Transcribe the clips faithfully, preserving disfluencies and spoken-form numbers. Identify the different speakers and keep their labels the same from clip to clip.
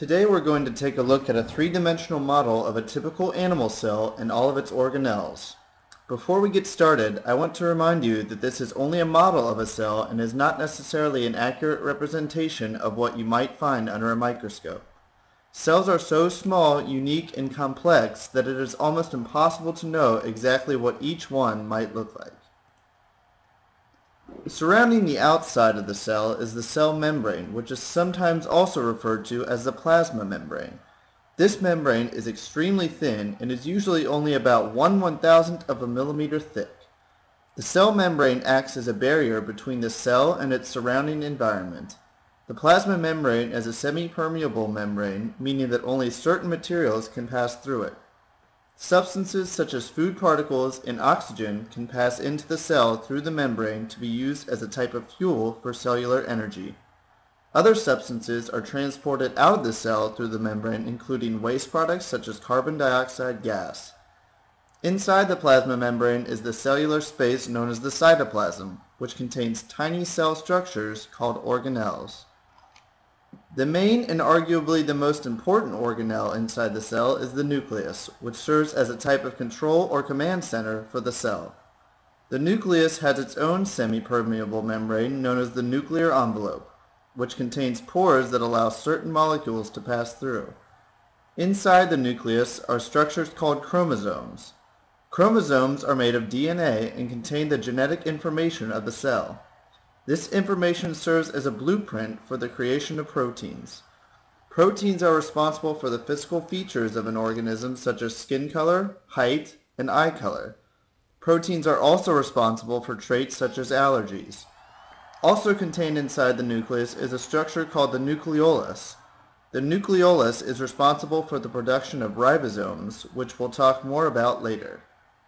Speaker 1: Today we're going to take a look at a three-dimensional model of a typical animal cell and all of its organelles. Before we get started, I want to remind you that this is only a model of a cell and is not necessarily an accurate representation of what you might find under a microscope. Cells are so small, unique, and complex that it is almost impossible to know exactly what each one might look like. Surrounding the outside of the cell is the cell membrane, which is sometimes also referred to as the plasma membrane. This membrane is extremely thin and is usually only about one one-thousandth of a millimeter thick. The cell membrane acts as a barrier between the cell and its surrounding environment. The plasma membrane is a semi-permeable membrane, meaning that only certain materials can pass through it. Substances such as food particles and oxygen can pass into the cell through the membrane to be used as a type of fuel for cellular energy. Other substances are transported out of the cell through the membrane, including waste products such as carbon dioxide gas. Inside the plasma membrane is the cellular space known as the cytoplasm, which contains tiny cell structures called organelles. The main and arguably the most important organelle inside the cell is the nucleus, which serves as a type of control or command center for the cell. The nucleus has its own semi-permeable membrane known as the nuclear envelope, which contains pores that allow certain molecules to pass through. Inside the nucleus are structures called chromosomes. Chromosomes are made of D N A and contain the genetic information of the cell. This information serves as a blueprint for the creation of proteins. Proteins are responsible for the physical features of an organism such as skin color, height, and eye color. Proteins are also responsible for traits such as allergies. Also contained inside the nucleus is a structure called the nucleolus. The nucleolus is responsible for the production of ribosomes, which we'll talk more about later.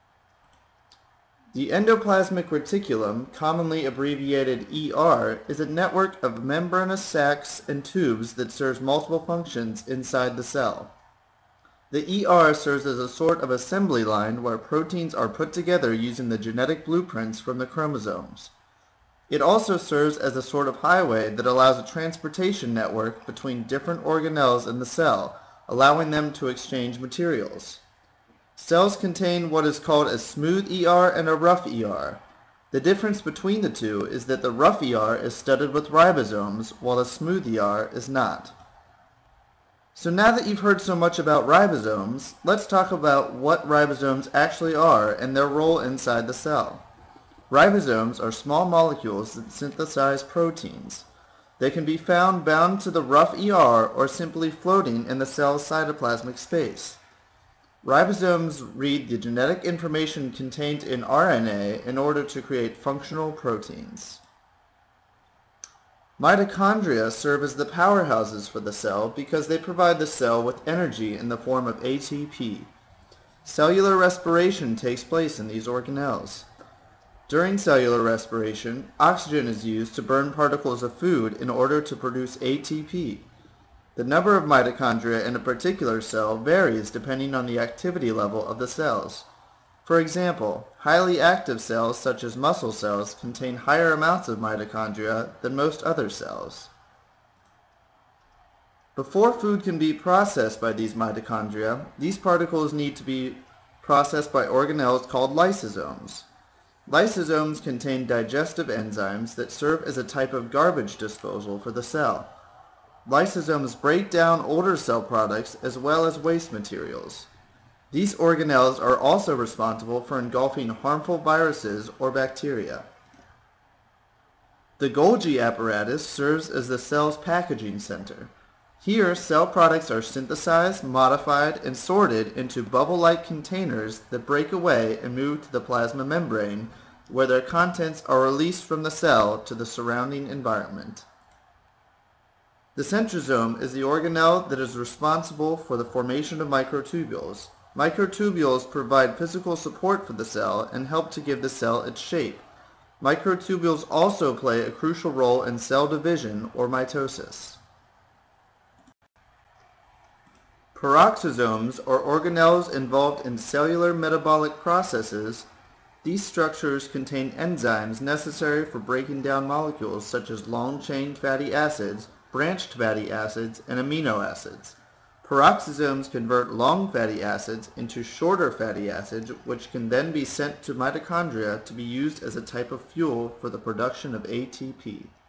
Speaker 1: The endoplasmic reticulum, commonly abbreviated E R, is a network of membranous sacs and tubes that serves multiple functions inside the cell. The E R serves as a sort of assembly line where proteins are put together using the genetic blueprints from the chromosomes. It also serves as a sort of highway that allows a transportation network between different organelles in the cell, allowing them to exchange materials. Cells contain what is called a smooth E R and a rough E R. The difference between the two is that the rough E R is studded with ribosomes, while the smooth E R is not. So now that you've heard so much about ribosomes, let's talk about what ribosomes actually are and their role inside the cell. Ribosomes are small molecules that synthesize proteins. They can be found bound to the rough E R or simply floating in the cell's cytoplasmic space. Ribosomes read the genetic information contained in R N A in order to create functional proteins. Mitochondria serve as the powerhouses for the cell because they provide the cell with energy in the form of A T P. Cellular respiration takes place in these organelles. During cellular respiration, oxygen is used to burn particles of food in order to produce A T P. The number of mitochondria in a particular cell varies depending on the activity level of the cells. For example, highly active cells such as muscle cells contain higher amounts of mitochondria than most other cells. Before food can be processed by these mitochondria, these particles need to be processed by organelles called lysosomes. Lysosomes contain digestive enzymes that serve as a type of garbage disposal for the cell. Lysosomes break down older cell products as well as waste materials. These organelles are also responsible for engulfing harmful viruses or bacteria. The Golgi apparatus serves as the cell's packaging center. Here, cell products are synthesized, modified, and sorted into bubble-like containers that break away and move to the plasma membrane, where their contents are released from the cell to the surrounding environment. The centrosome is the organelle that is responsible for the formation of microtubules. Microtubules provide physical support for the cell and help to give the cell its shape. Microtubules also play a crucial role in cell division or mitosis. Peroxisomes are organelles involved in cellular metabolic processes. These structures contain enzymes necessary for breaking down molecules such as long-chain fatty acids, branched fatty acids, and amino acids. Peroxisomes convert long fatty acids into shorter fatty acids, which can then be sent to mitochondria to be used as a type of fuel for the production of A T P.